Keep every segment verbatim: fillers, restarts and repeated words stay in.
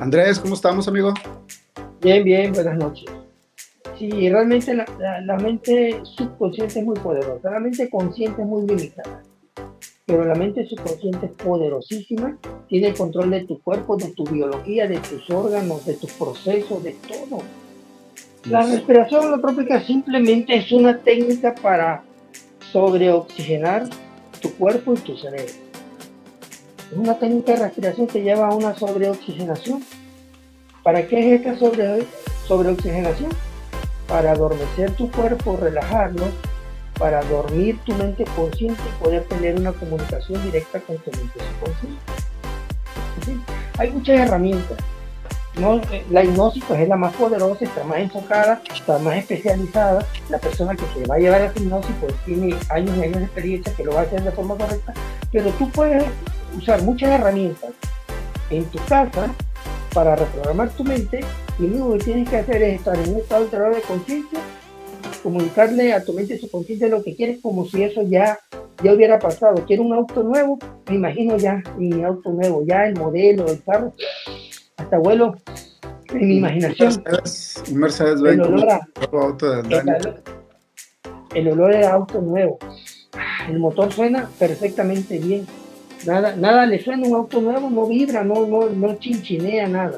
Andrés, ¿cómo estamos, amigo? Bien, bien, buenas noches. Sí, realmente la, la- la mente subconsciente es muy poderosa, la mente consciente es muy limitada, pero la mente subconsciente es poderosísima, tiene el control de tu cuerpo, de tu biología, de tus órganos, de tus procesos, de todo. La Yes. respiración holotrópica simplemente es una técnica para sobreoxigenar tu cuerpo y tu cerebro. Es una técnica de respiración que lleva a una sobreoxigenación. ¿Para qué es esta sobre, sobreoxigenación? Para adormecer tu cuerpo, relajarlo, para dormir tu mente consciente y poder tener una comunicación directa con tu mente subconsciente. ¿Sí? Hay muchas herramientas. No, la hipnosis pues, es la más poderosa, está más enfocada, está más especializada. La persona que se va a llevar a la hipnosis pues tiene años y años de experiencia que lo va a hacer de forma correcta, pero tú puedes usar muchas herramientas en tu casa para reprogramar tu mente y lo único que tienes que hacer es estar en un estado alterado de conciencia, comunicarle a tu mente subconsciente lo que quieres como si eso ya, ya hubiera pasado. Quiero un auto nuevo, me imagino ya mi auto nuevo, ya el modelo, el carro, hasta vuelo en mi imaginación. Mercedes, un Mercedes El ven como olor a, el nuevo auto del el, Dani. el olor a auto nuevo. El motor suena perfectamente bien. Nada, nada le suena un auto nuevo, no vibra, no, no, no chinchinea nada.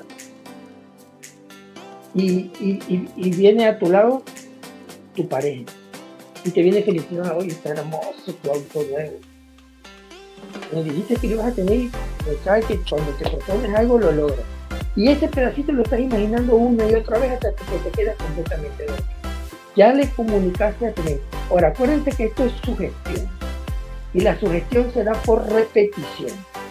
Y, y, y, y viene a tu lado tu pareja y te viene felicitando, oye, está hermoso tu auto nuevo. Me dijiste que lo ibas a tener, pero sabes que cuando te propones algo lo logras. Y ese pedacito lo estás imaginando una y otra vez hasta que te quedas completamente loco. Ya le comunicaste a tu mente. Ahora, acuérdense que esto es sugestión. Y la sugestión se da por repetición.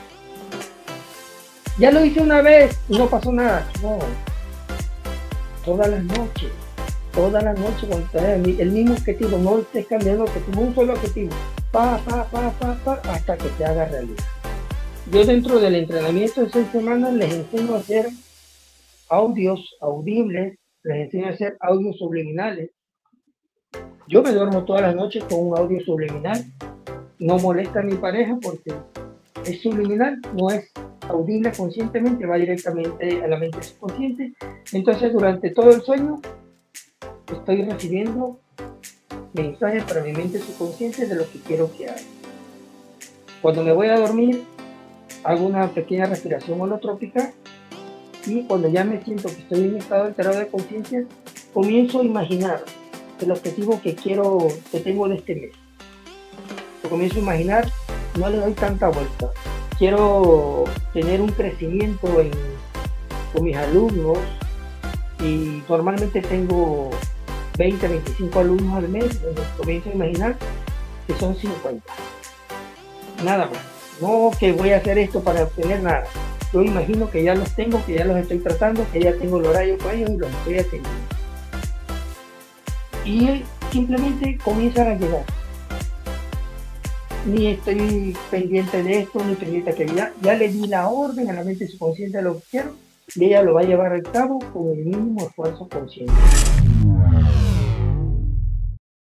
Ya lo hice una vez y no pasó nada. No. Todas las noches. Todas las noches cuando tenés el mismo objetivo, no estés cambiando objetivo, un solo objetivo, pa, pa, pa, pa, pa, hasta que te haga realidad. Yo dentro del entrenamiento de seis semanas les enseño a hacer audios audibles, les enseño a hacer audios subliminales. Yo me duermo todas las noches con un audio subliminal, no molesta a mi pareja porque es subliminal, no es audible conscientemente, va directamente a la mente subconsciente. Entonces durante todo el sueño estoy recibiendo mensajes para mi mente subconsciente de lo que quiero que haga. Cuando me voy a dormir, hago una pequeña respiración holotrópica y cuando ya me siento que estoy en un estado alterado de conciencia, comienzo a imaginar el objetivo que quiero, que tengo de este mes. Lo comienzo a imaginar, no le doy tanta vuelta. Quiero tener un crecimiento en, con mis alumnos y normalmente tengo veinte, veinticinco alumnos al mes, entonces comienzo a imaginar que son cincuenta. Nada más. No que voy a hacer esto para obtener nada. Yo imagino que ya los tengo, que ya los estoy tratando, que ya tengo el horario con ellos y los estoy atendiendo. Y simplemente comienzan a llegar. Ni estoy pendiente de esto, ni pendiente de que ya, ya le di la orden a la mente subconsciente de lo que quiero y ella lo va a llevar al cabo con el mínimo esfuerzo consciente.